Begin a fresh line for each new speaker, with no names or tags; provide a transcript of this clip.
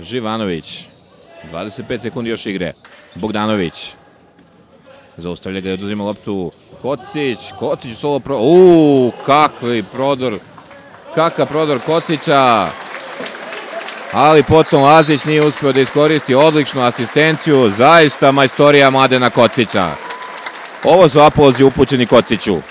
Živanović. 25 sekundi još igre. Bogdanović. Zaustavlja ga i oduzima loptu. Kocić. Kocić u solo prodor. Kakvi prodor. Kakav prodor Kocića. Ali potom Lazić nije uspio da iskoristi odličnu asistenciju. Zaista majstorija Mladena Kocića. Ovo su aplauzi upućeni Kociću.